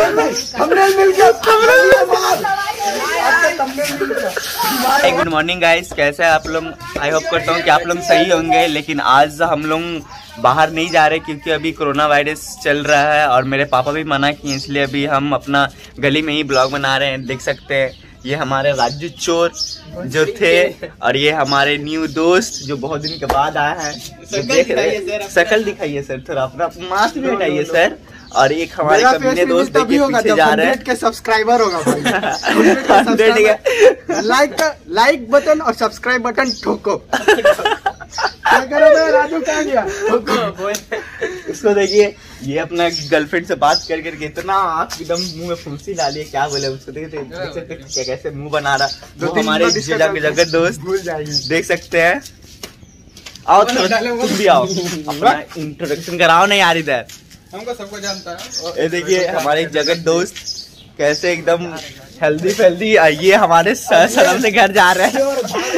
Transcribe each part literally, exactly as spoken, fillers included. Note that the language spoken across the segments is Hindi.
गुड मॉर्निंग गाइस, कैसे है आप लोग? आई होप करता हूँ कि आप लोग सही होंगे। लेकिन आज हम लोग बाहर नहीं जा रहे क्योंकि अभी कोरोना वायरस चल रहा है और मेरे पापा भी मना किए, इसलिए अभी हम अपना गली में ही ब्लॉग बना रहे हैं। देख सकते हैं ये हमारे राजू चोर जो थे और ये हमारे न्यू दोस्त जो बहुत दिन के बाद आया है। देख रहे हैं, शकल दिखाइए सर, थोड़ा अपना मास्क भी हटाइए सर। और एक हमारे कमीने दोस्त देखिए पीछे जा रहे हैं। के सब्सक्राइबर होगा भाई। लाइक लाइक बटन और सब्सक्राइब बटन ठोको। क्या करो मैं राजू कहाँ गया? इसको देखिए, ये अपना गर्लफ्रेंड से बात कर करके इतना आँख एकदम मुंह में फुंसी डाली, क्या बोले उसको। देखते क्या कैसे मुंह बना रहा। तो हमारे जगत दोस्त देख सकते हैं। आओ तुम भी आओ, अपना इंट्रोडक्शन कराओ ना यार इधर, हमको सबको जानता है। ये देखिए हमारे जगत दोस्त कैसे एकदम हेल्दी फेल्दी। ये हमारे सलम से घर जा रहे हैं।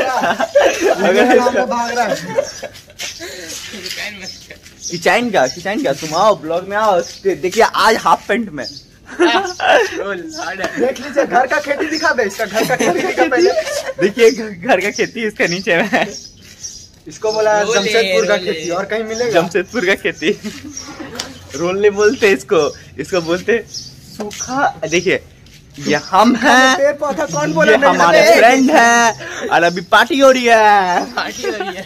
किचैन का किचैन का तुम आओ ब्लॉग में आओ। देखिए आज हाफ पैंट में देख लीजिए, घर का खेती दिखा दे। इसका घर का खेती दिखा पहले। देखिए घर का खेती इसका नीचे में है। इसको बोला जमशेदपुर का खेती, और कहीं मिलेगा? जमशेदपुर का खेती रोल नहीं बोलते इसको, इसको बोलते सूखा। देखिए ये हम हैं, पेड़ पौधा कौन बोला? ये हमारे फ्रेंड हैं और अभी पार्टी हो रही है। पार्टी हो रही है।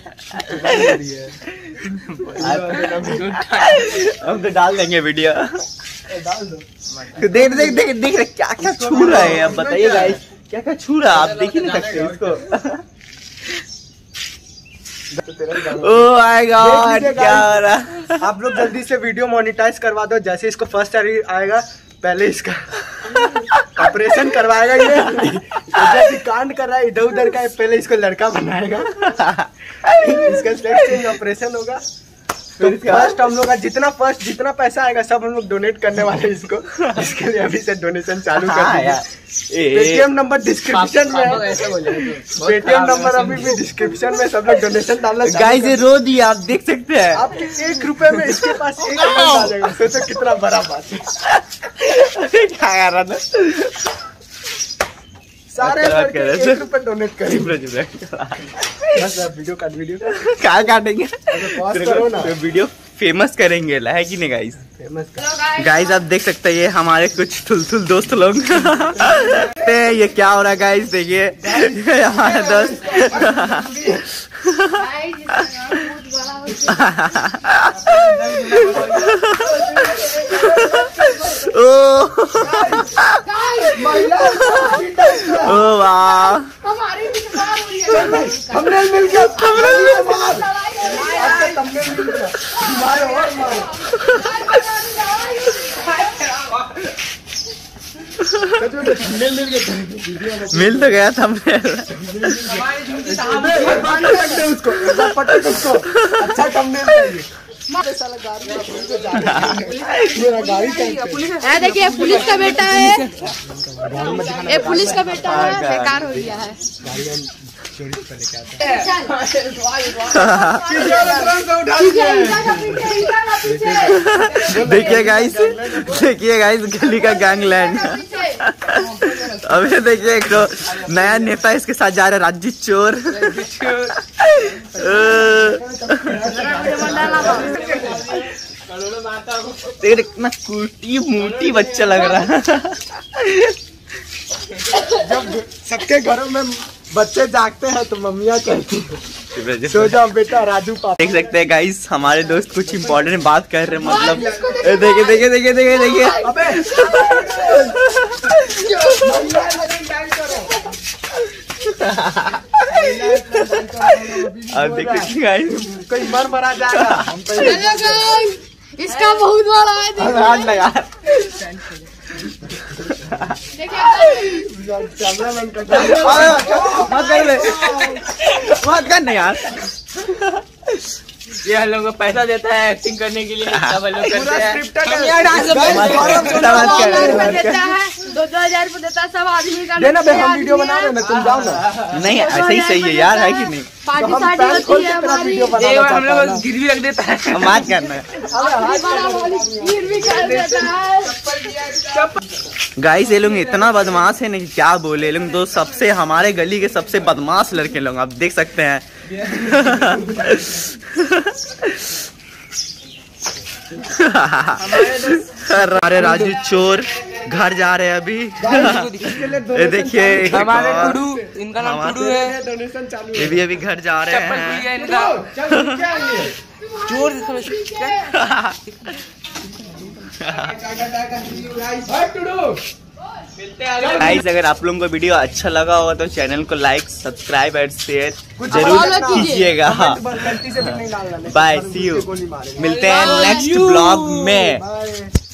हम तो डाल देंगे वीडियो। डाल दो। देख देख देख देख क्या क्या छू रहा है। अब बताइए गाइस क्या क्या छू रहा है, आप देख ही नहीं सकते इसको। ओह माय गॉड, क्या हो रहा है? आप लोग जल्दी से वीडियो मोनेटाइज करवा दो। जैसे इसको फर्स्ट आएगा पहले इसका ऑपरेशन करवाएगा। ये जब भी कांड कर रहा है इधर उधर का, पहले इसको लड़का बनाएगा। इसका सेक्स ऑपरेशन होगा। तो फर्स्ट हम लोग का जितना फर्स्ट जितना पैसा आएगा सब हम लोग डोनेट करने वाले हैं इसको। इसके लिए अभी से डोनेशन चालू कर दिया। पेटीएम नंबर डिस्क्रिप्शन में है। पेटीएम नंबर अभी भी डिस्क्रिप्शन में, सब लोग डोनेशन डालना। गाइस ये रो दिया, आप देख सकते हैं। आपके एक रुपए में इसके पास एक रुपया आ जाएगा। सोचो कितना बड़ा बात है। क्या कर रहा था? सारे लड़के एक रुपए डोनेट करें। वीडियो काट वीडियो क्या काटेंगे? करो ना, वीडियो फेमस करेंगे है कि नहीं गाइस? फेमस गाइस आप देख सकते हैं ये हमारे कुछ थुलथुल दोस्त लोग। ये क्या हो रहा है गाइस? देखिए हमारे दोस्त। ओ वाह, हमने मिल गया। मिल तो गया था। उसको उसको अच्छा थंबनेल देखिए पुलिस का बेटा है, ये पुलिस का बेटा है, बेकार हो गया है। देखिए गाइस, देखिए गाइस गली का गैंगलैंड। अभी देखिए एक तो नया नेता इसके साथ जा रहा है, राजू चोर। देख इतना कुटी मोटी बच्चा लग रहा है। जब सबके घरों में बच्चे जागते हैं तो मम्मियाँ कहती हैं सो जाओ बेटा राजू पापा। देख सकते हैं गाइस हमारे दोस्त कुछ इम्पोर्टेंट बात कर रहे हैं। मतलब देखिए देखिए देखिए देखिए देखिए अब देखिए गाइस कोई मर मरा जाएगा। इसका बहुत बड़ा है यार। मत करना यार। ये हम लोग को पैसा देता है एक्टिंग करने के लिए, सब लोग करते हैं। दो दो हजार रुपए देता है सब आदमी का। देना बे, हम वीडियो बना रहे हैं, तुम जाओ ना। नहीं ऐसा ही सही है यार, है कि नहीं? पार्टी सार्टी होती है हमारी, हम लोग गिरवी रख देता है। बात करना है। गिरवी कर देता है। गाइस ये लोग इतना बदमाश है नहीं क्या बोले, ये लोग दो सबसे हमारे गली के सबसे बदमाश लड़के लोग आप देख सकते हैं। अरे राजू चोर घर जा रहे हैं अभी। ये देखिए हमारे टुडू, इनका नाम टुडू है, डोनेशन चालू ये भी अभी घर जा रहे हैं। चोर गाइस अगर आप लोगों को वीडियो अच्छा लगा होगा तो चैनल को लाइक सब्सक्राइब और शेयर जरूर कीजिएगा। बाय, सी यू, मिलते हैं नेक्स्ट ब्लॉग में।